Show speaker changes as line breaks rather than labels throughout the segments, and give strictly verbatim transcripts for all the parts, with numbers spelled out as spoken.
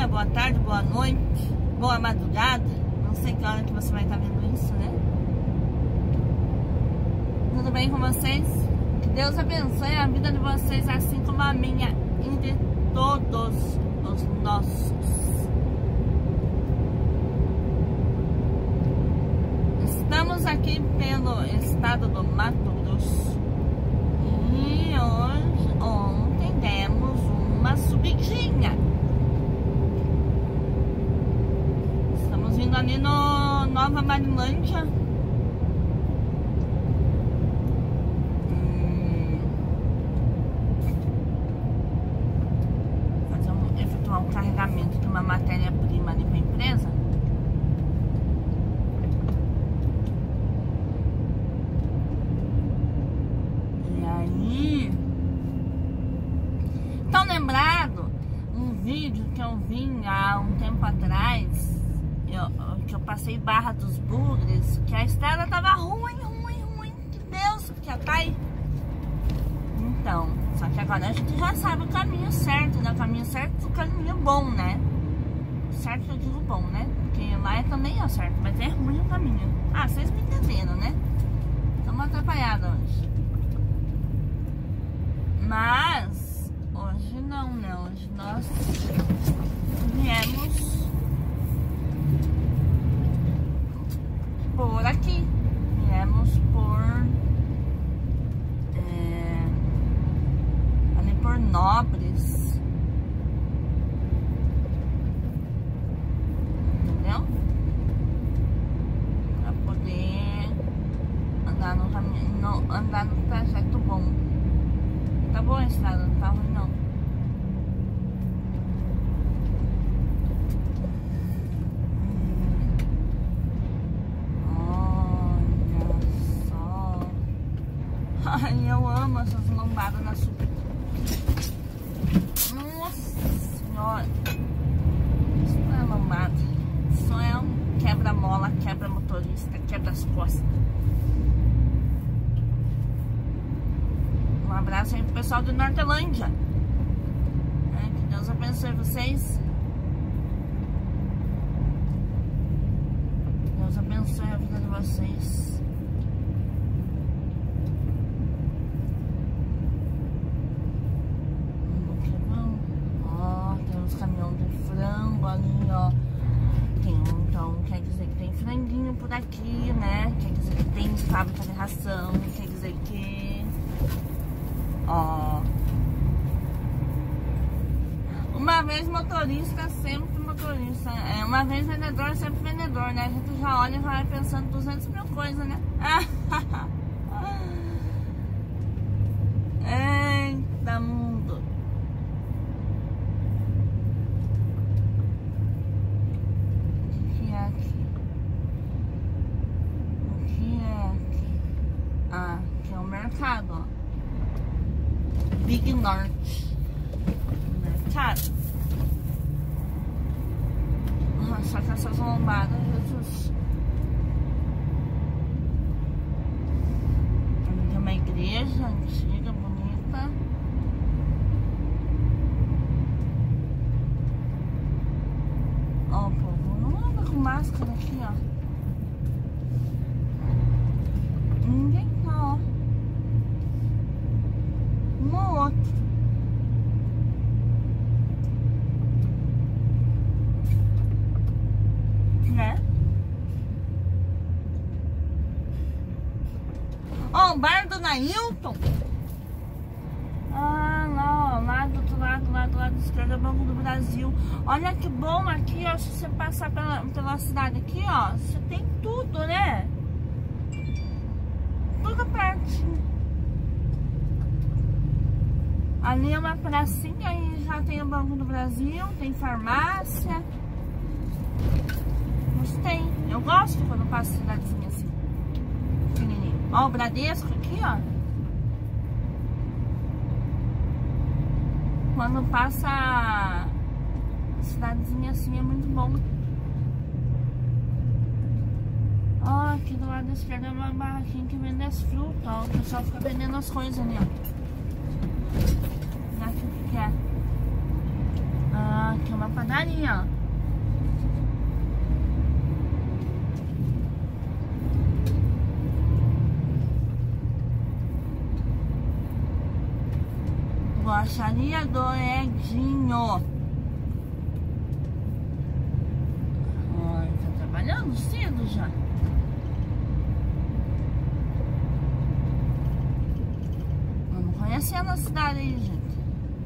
boa tarde, boa noite, boa madrugada. Não sei que hora que você vai estar vendo isso, né? Tudo bem com vocês? Que Deus abençoe a vida de vocês, assim como a minha e de todos os nossos. Estamos aqui pelo estado do Mato Grosso e hoje, ontem demos uma subidinha. Estamos vindo ali no Nova Marilândia. Hum, fazer um, efetuar um carregamento de uma matéria-prima ali para a empresa. Tão lembrado um vídeo que eu vi há um tempo atrás, eu, que eu passei Barra dos Bugres, que a estrada tava ruim, ruim, ruim, que Deus, que tá aí. Então, só que agora a gente já sabe o caminho certo, né? O caminho certo, o caminho bom, né? Certo que eu digo bom, né? Porque lá é também é certo, mas é ruim o caminho. Ah, vocês me entenderam, né? Estamos atrapalhados hoje. Mas hoje não, né? Hoje nós viemos por aqui. Viemos por é, ali por Nobres. Entendeu? Pra poder andar no caminho, no, andar no trajeto bom. Tá boa a estrada, não tá ruim não. Olha só. Ai, eu amo essas lombadas na subida. Nossa senhora. Isso não é lombada. Isso é um quebra-mola, quebra-motorista, quebra-as-costas. Um abraço aí pro pessoal do Nortelândia. É, que Deus abençoe vocês. Deus abençoe a vida de vocês. Ó, tem uns caminhões de frango ali, ó. Tem, então, quer dizer que tem franguinho por aqui, né? Quer dizer que tem fábrica de ração. Quer dizer que... Ó, uma vez motorista, sempre motorista. É, uma vez vendedor, sempre vendedor, né? A gente já olha e vai pensando duzentas mil coisas, né? Eita mundo. O que é aqui? O que é aqui? Ah, aqui é o mercado, ó. Big Norte Mercado. Só que essas lombadas, Jesus. Tem uma igreja antiga, bonita. Ó, o povo não anda com máscara aqui, ó. Ninguém tá, ó. Um ou outro. Né? Ó, o bar do Nailton. Ah, lá, ó, lá do outro lado, lá do lado esquerdo é o Banco do Brasil. Olha que bom aqui, ó. Se você passar pela, pela cidade aqui, ó, você tem tudo, né? Tudo pertinho. Ali é uma pracinha e já tem o Banco do Brasil, tem farmácia. Gostei. Eu gosto quando passo cidadezinha assim. Pequenininho. Ó, o Bradesco aqui, ó. Quando passa cidadezinha assim é muito bom. Ó, aqui do lado esquerdo é uma barraquinha que vende as frutas, ó. O pessoal fica vendendo as coisas ali, ó. Aqui o que é? Ah, aqui é uma padaria, ó. Borracharia do Edinho. Olha, tá trabalhando cedo já. Vamos conhecendo a cidade aí, gente.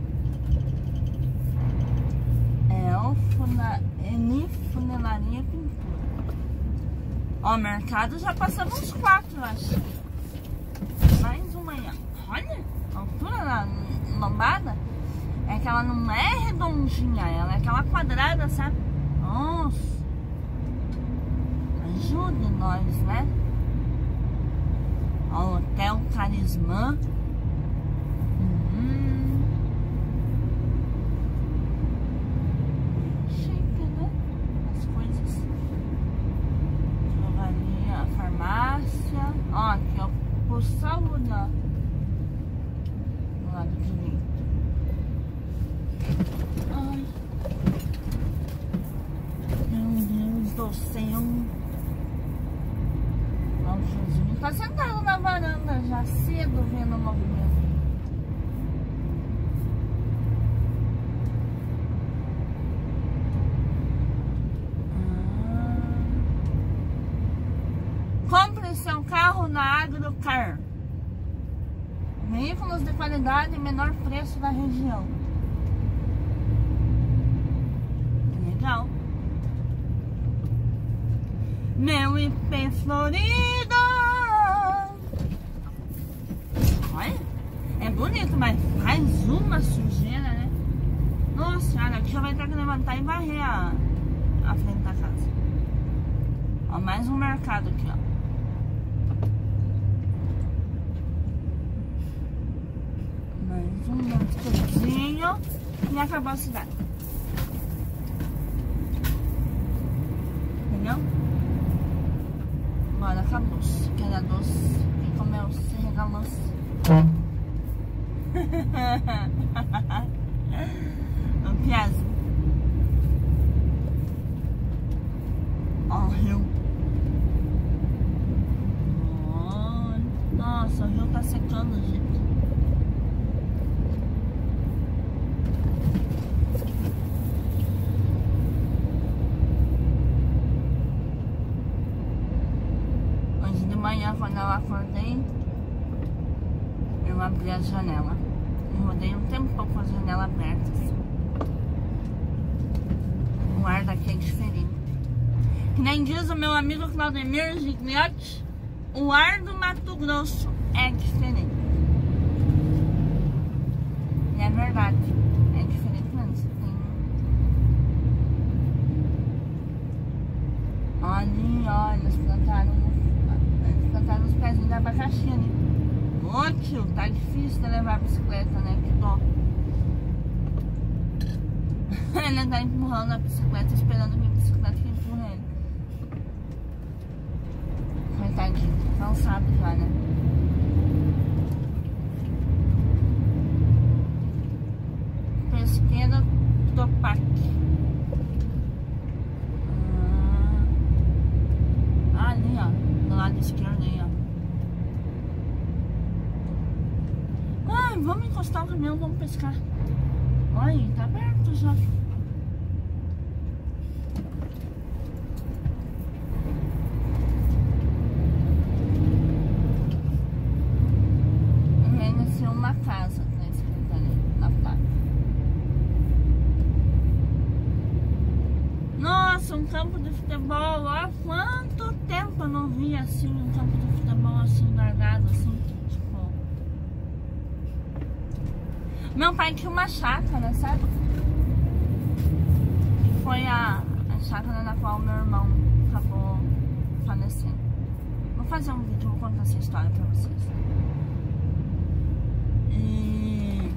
É o Funa... Eni Funelaria Pintura. Ó, o mercado já passamos uns quatro, eu acho. Mais uma aí, ó. Olha a altura da lombada. É que ela não é redondinha, ela é aquela quadrada, sabe? Nossa. Ajude nós, né? Ó, o Hotel Talismã. Hum. Chique, né? As coisas. Jogaria, farmácia. Ó, aqui, ó. Por saúde, ó. Do lado direito. Ai. Meu Deus do céu. Ó, o Josinho tá sentado na varanda já cedo vendo o movimento. Ah. Compre seu carro na Agrocar. Veículos de qualidade e menor preço da região. Legal. Meu I P florido. Olha, é bonito, mas faz uma sujeira, né? Nossa senhora, aqui já vai ter que levantar e varrer a, a frente da casa. Ó, mais um mercado aqui, ó. Mais um mercadinho e acabou a cidade. Entendeu? Bora, acabou-se. Que era doce. Quem comeu se regalou-se. O piazo. Ó, o rio. Oh, nossa, o rio tá secando, gente. Amanhã, quando eu acordei, eu abri a janela e rodei um tempo com a janela aberta. Assim. O ar daqui é diferente. Que nem diz o meu amigo Claudemir Gigliotti, o ar do Mato Grosso é diferente. E é verdade, é diferente mesmo. Tem... Ali, olha, eles plantaram plantaram os pezinhos de abacaxi ali. Ô tio, tá difícil de levar a bicicleta, né? Que dó. Ele tá empurrando a bicicleta, esperando que a bicicleta que empurra ele. Coitadinho, cansado já, né? Pesqueira Topac. Ah, ali, ó. Do lado esquerdo aí, ó. Ai, vamos encostar o caminhão, vamos pescar. Olha, tá aberto já. Vai ser uma casa, tá escrito ali na placa. Nossa, um campo de futebol, ó, quanto tempo eu não vi assim um campo de futebol assim, largado assim, tipo. Meu pai tinha uma chácara, sabe? Que foi a, a chácara na qual meu irmão acabou falecendo. Vou fazer um vídeo, vou contar essa história pra vocês. E,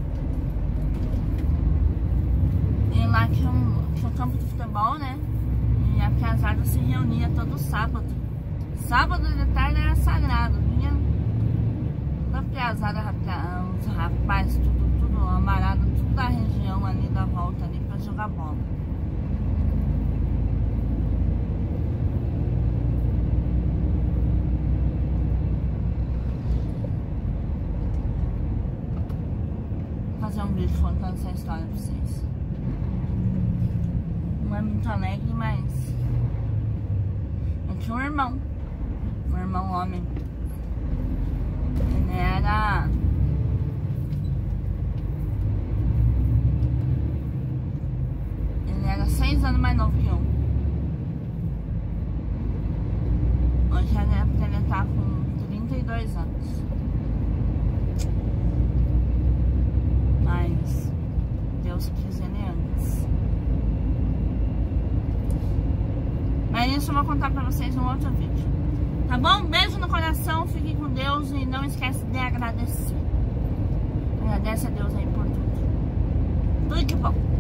e lá tinha um, tinha um campo de futebol, né? E a piazada se reunia todo sábado. Sábado de tarde era sagrado, vinha toda a piazada, os rapazes, tudo, tudo amarado, tudo da região ali da volta ali. fazer um vídeo contando essa história pra vocês. Não é muito alegre, mas eu tinha um irmão, um irmão homem. Ele era ele era seis anos mais novo que eu. Hoje ele, ele tá com trinta e dois anos. Mas Deus quis ele antes. Mas isso eu vou contar pra vocês no outro vídeo. Tá bom? Beijo no coração, fique com Deus e não esquece de agradecer. Agradece a Deus aí por tudo. Tudo de bom.